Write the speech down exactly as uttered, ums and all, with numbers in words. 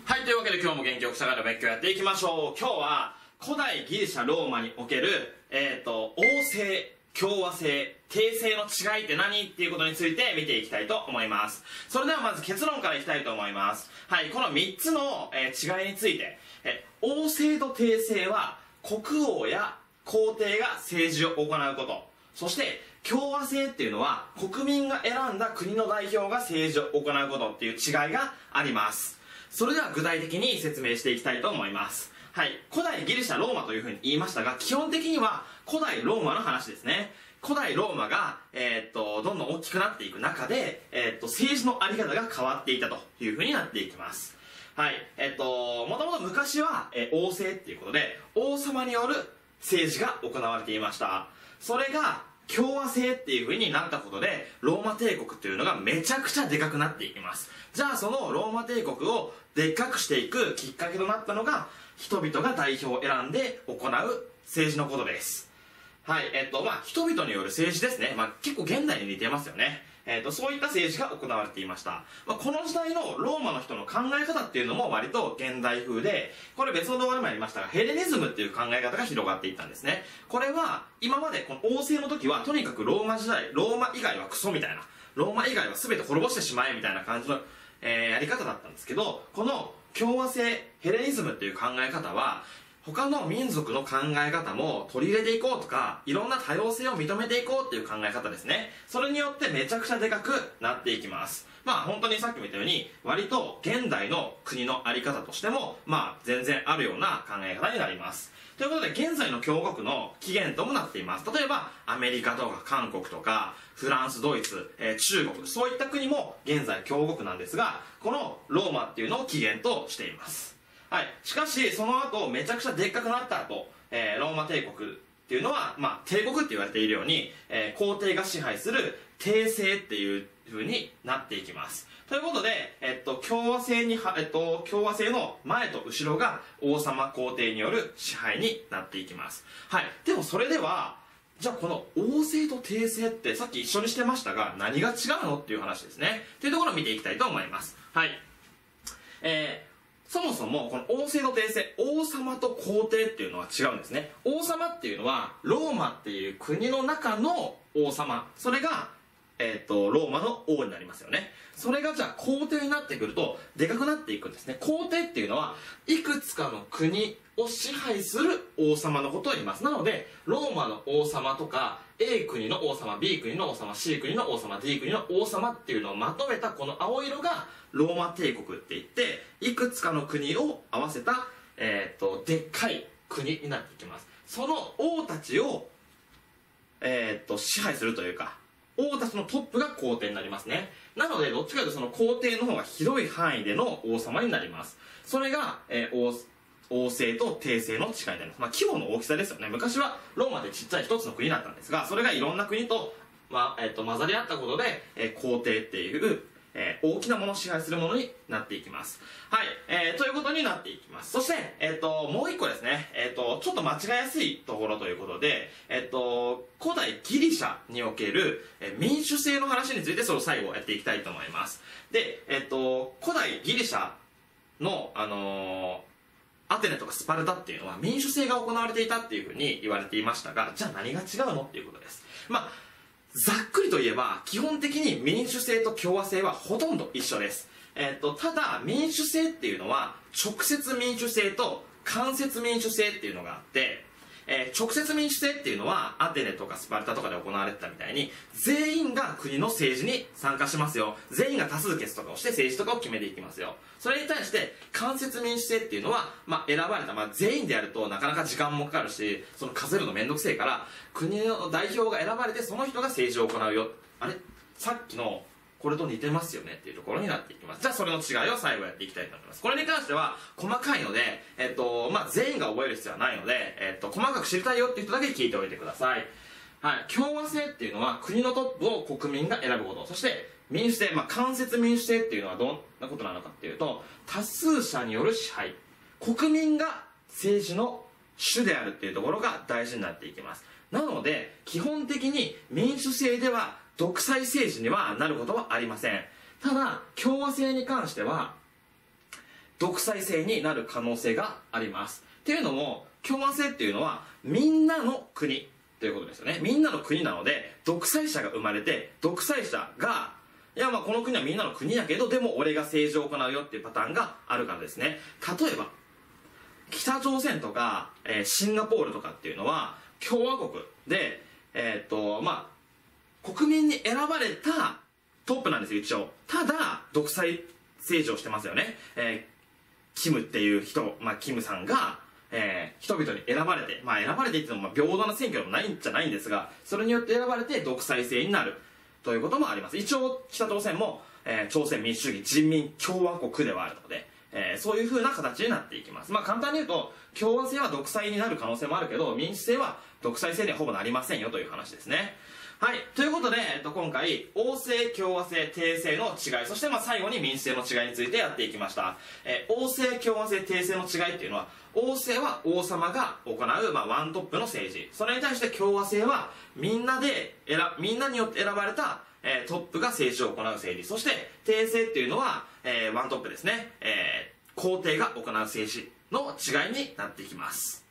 はい、というわけで今日も元気よく社会の勉強やっていきましょう。今日は古代ギリシャローマにおける、えっと、王政、共和制、帝政の違いって何っていうことについて見ていきたいと思います。それではまず結論からいきたいと思います。はい、このみっつの、えー、違いについて、え王政と帝政は国王や皇帝が政治を行うこと。そして共和制っていうのは国民が選んだ国の代表が政治を行うことっていう違いがあります。それでは具体的に説明していきたいと思います。はい、古代ギリシャローマというふうに言いましたが、基本的には古代ローマの話ですね。古代ローマが、えー、っとどんどん大きくなっていく中で、えー、っと政治の在り方が変わっていたというふうになっていきます。はい、えー、っともともと昔は、えー、王政っていうことで王様による政治が行われていました。それが共和制っていう風になったことでローマ帝国っていうのがめちゃくちゃでかくなっていきます。じゃあそのローマ帝国をでっかくしていくきっかけとなったのが人々が代表を選んで行う政治のことです。はい、えっとまあ人々による政治ですね。まあ結構現代に似てますよね。えっとそういった政治が行われていました。まあ、この時代のローマの人の考え方っていうのも割と現代風で、これ別の動画でもありましたがヘレニズムっていう考え方が広がっていったんですね。これは今までこの王政の時はとにかくローマ時代、ローマ以外はクソみたいな、ローマ以外は全て滅ぼしてしまえみたいな感じの、えー、やり方だったんですけど、この共和制ヘレニズムっていう考え方は他の民族の考え方も取り入れていこうとか、いろんな多様性を認めていこうっていう考え方ですね。それによってめちゃくちゃでかくなっていきます。まあ本当にさっきも言ったように割と現代の国の在り方としてもまあ全然あるような考え方になります。ということで現在の強国の起源ともなっています。例えばアメリカとか韓国とかフランス、ドイツ、えー、中国、そういった国も現在強国なんですが、このローマっていうのを起源としています。はい、しかしその後めちゃくちゃでっかくなった後、えー、ローマ帝国っていうのは、まあ、帝国って言われているように、えー、皇帝が支配する帝政っていう風になっていきます。ということで、えっと、共和制に、えっと、共和制の前と後ろが王様皇帝による支配になっていきます。はい、でもそれではじゃあこの王政と帝政ってさっき一緒にしてましたが何が違うのっていう話ですね。というところを見ていきたいと思います。はい、えーそもそもこの王政と帝政、王様と皇帝っていうのは違うんですね。王様っていうのはローマっていう国の中の王様、それが、えー、とローマの王になりますよね。それがじゃあ皇帝になってくるとでかくなっていくんですね。皇帝っていうのはいくつかの国を支配する王様のことを言います。なのでローマの王様とか A 国の王様、 B 国の王様、 C 国の王様、 D 国の王様っていうのをまとめたこの青色がローマ帝国って言って、いくつかの国を合わせた、えー、とでっかい国になっていきます。その王たちを、えー、と支配するというか王たちのトップが皇帝になりますね。なのでどっちかというとその皇帝の方が広い範囲での王様になります。それが、えー、王王政と帝政の違いになります。まあ、規模の大きさですよね。昔はローマでちっちゃい一つの国だったんですが、それがいろんな国と、まあえー、と混ざり合ったことで、えー、皇帝っていうえー、大きなものを支配するものになっていきます。はい、えー、ということになっていきます。そして、えー、ともう一個ですね、えー、とちょっと間違いやすいところということで、えー、と古代ギリシャにおける、えー、民主制の話についてそれを最後やっていきたいと思います。で、えー、と古代ギリシャの、あのー、アテネとかスパルタっていうのは民主制が行われていたっていうふうに言われていましたが、じゃあ何が違うのっていうことです。まあざっくりといえば基本的に民主制と共和制はほとんど一緒です。えー、とただ民主制っていうのは直接民主制と間接民主制っていうのがあって、えー、直接民主制っていうのはアテネとかスパルタとかで行われてたみたいに全員が国の政治に参加しますよ、全員が多数決とかをして政治とかを決めていきますよ。それに対して間接民主制っていうのは、まあ、選ばれた、まあ、全員でやるとなかなか時間もかかるしその数えるのめんどくせえから国の代表が選ばれてその人が政治を行うよ。あれさっきのこれと似てますよねっていうところになっていきます。じゃあそれの違いを最後やっていきたいと思います。これに関しては細かいので、えっとまあ、全員が覚える必要はないので、えっと、細かく知りたいよっていう人だけ聞いておいてください。はい、共和制っていうのは国のトップを国民が選ぶこと。そして民主制、まあ、間接民主制っていうのはどんなことなのかっていうと多数者による支配、国民が政治の主であるっていうところが大事になっていきます。なので基本的に民主制では独裁政治にはなることはありません。ただ共和制に関しては独裁制になる可能性があります。っていうのも共和制っていうのはみんなの国ということですよね。みんなの国なので独裁者が生まれて、独裁者がいやまあこの国はみんなの国だけどでも俺が政治を行うよっていうパターンがあるからですね。例えば北朝鮮とか、えー、シンガポールとかっていうのは共和国でえー、っとまあ国民に選ばれたトップなんですよ一応。ただ独裁政治をしてますよね。えー、キムっていう人、まあ、キムさんが、えー、人々に選ばれて、まあ選ばれていってもまあ平等な選挙でもないんじゃないんですが、それによって選ばれて独裁制になるということもあります。一応北朝鮮も、えー、朝鮮民主主義人民共和国ではあるので、えー、そういう風な形になっていきます。まあ簡単に言うと共和制は独裁になる可能性もあるけど、民主制は独裁制にはほぼなりませんよという話ですね。はい。ということで、えっと、今回、王制、共和制、帝制の違い、そしてまあ最後に民主制の違いについてやっていきました。えー、王制、共和制、帝制の違いっていうのは、王制は王様が行う、まあ、ワントップの政治。それに対して共和制は、みんなで選、みんなによって選ばれた、えー、トップが政治を行う政治。そして、帝制っていうのは、えー、ワントップですね。えー、皇帝が行う政治の違いになっていきます。